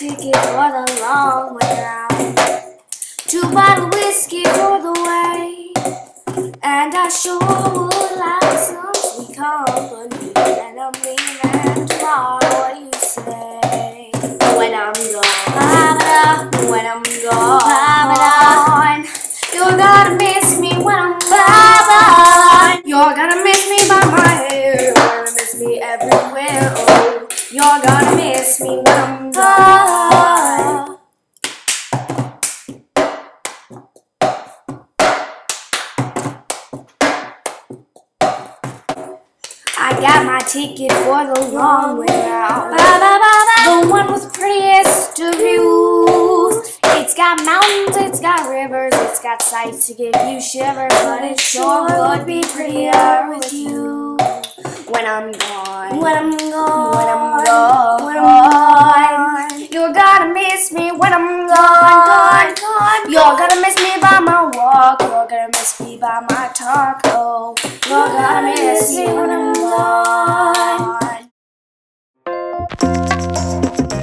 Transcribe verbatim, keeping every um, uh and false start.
ticket for the long way round. Two bottle whiskey for the way, and I sure would like some sweet company. And I'm leaving tomorrow. What do you say? When I'm gone, when I'm gone, you're gonna miss me when I'm gone. You're gonna miss me by my hair. You're gonna miss me everywhere. Oh, you're gonna miss me when I'm gone. I got my ticket for the long way round, the one with prettiest of views. It's got mountains, it's got rivers, it's got sights to give you shivers, but it sure would be prettier with you. When I'm gone, when I'm gone, when I'm gone, when I'm gone, you're gonna miss me when I'm gone, gone, gone. You're gonna miss me by my walk, you're gonna miss me by my talk. Oh, you're gonna miss me when I'm gone.